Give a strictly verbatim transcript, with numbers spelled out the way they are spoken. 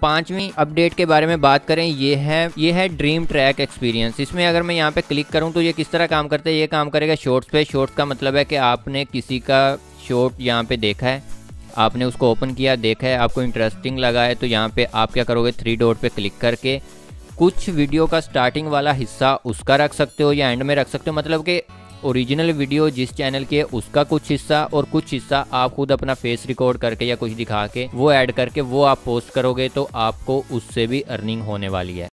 पांचवी अपडेट के बारे में बात करें, ये है ये है ड्रीम ट्रैक एक्सपीरियंस। इसमें अगर मैं यहाँ पे क्लिक करूँ तो ये किस तरह काम करता है, ये काम करेगा शॉर्ट्स पे। शॉर्ट्स का मतलब है कि आपने किसी का शॉर्ट यहाँ पे देखा है, आपने उसको ओपन किया, देखा है, आपको इंटरेस्टिंग लगा है, तो यहाँ पे आप क्या करोगे, थ्री डॉट पे क्लिक करके कुछ वीडियो का स्टार्टिंग वाला हिस्सा उसका रख सकते हो या एंड में रख सकते हो। मतलब कि ओरिजिनल वीडियो जिस चैनल की है उसका कुछ हिस्सा और कुछ हिस्सा आप खुद अपना फेस रिकॉर्ड करके या कुछ दिखा के वो ऐड करके वो आप पोस्ट करोगे, तो आपको उससे भी अर्निंग होने वाली है।